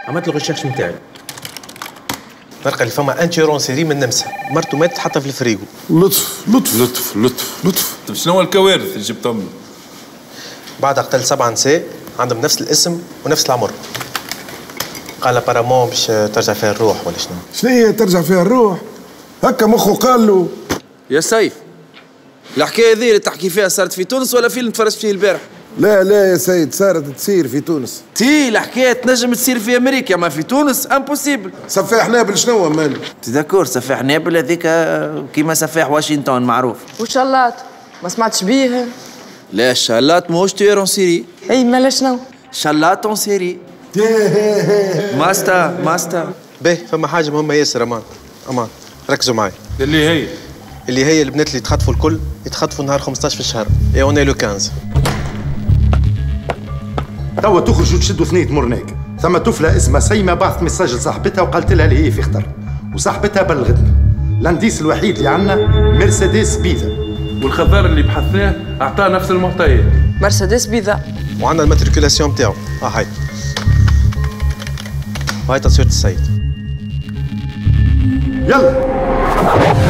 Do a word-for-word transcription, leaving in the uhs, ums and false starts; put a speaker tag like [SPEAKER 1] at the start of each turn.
[SPEAKER 1] عملت له الريشيرش نتاعي.
[SPEAKER 2] فرق اللي فما ان تيرون سيري من نمسا، مرته ماتت حتى في الفريجو.
[SPEAKER 3] لطف لطف
[SPEAKER 4] لطف لطف
[SPEAKER 3] لطف.
[SPEAKER 4] طيب شنو هو الكوارث اللي جبتهم له؟
[SPEAKER 2] بعد قتل سبع نساء عندهم نفس الاسم ونفس العمر. قال بارامون باش ترجع فيها الروح ولا شنو؟
[SPEAKER 3] شنو هي ترجع فيها الروح؟ هكا مخه قال له.
[SPEAKER 5] يا سيف، الحكايه ذي اللي تحكي فيها صارت في تونس ولا فيلم تفرجت فيه البارح؟
[SPEAKER 3] لا لا يا سيد، صارت تصير في تونس.
[SPEAKER 5] تي الحكايه تنجم تصير في امريكا، ما في تونس امبوسيبل.
[SPEAKER 3] سفاح نابل شنو مالك؟
[SPEAKER 5] تذكر سفاح نابل هذيك كيما سفاح واشنطن معروف.
[SPEAKER 6] وشالات ما سمعتش بيه؟
[SPEAKER 5] لا شالات ماهوش تيرون سيري.
[SPEAKER 6] اي مالا شنو؟
[SPEAKER 5] شالات اون سيري. ماستا ماستا.
[SPEAKER 2] باهي فما حاجه مهمه ياسر. امان امان ركزوا معي.
[SPEAKER 4] اللي هي
[SPEAKER 2] اللي هي البنات اللي يتخطفوا الكل يتخطفوا نهار خمسطاش في الشهر. اي اون لو خمسة.
[SPEAKER 7] توا تخرجوا تشدوا ثنية مرناك. ثم طفلة اسمها سيمة بعثت ميساج لصاحبتها وقالت لها اللي هي في خطر، وصاحبتها بلغتنا. الانديس الوحيد اللي عندنا مرسيدس بيزا،
[SPEAKER 4] والخضار اللي بحثناه اعطاه نفس المعطيات.
[SPEAKER 6] مرسيدس بيضاء.
[SPEAKER 2] وعندنا الماتريكولاسيون نتاعو. اه هاي وهاي تصويرة السيد.
[SPEAKER 7] يلا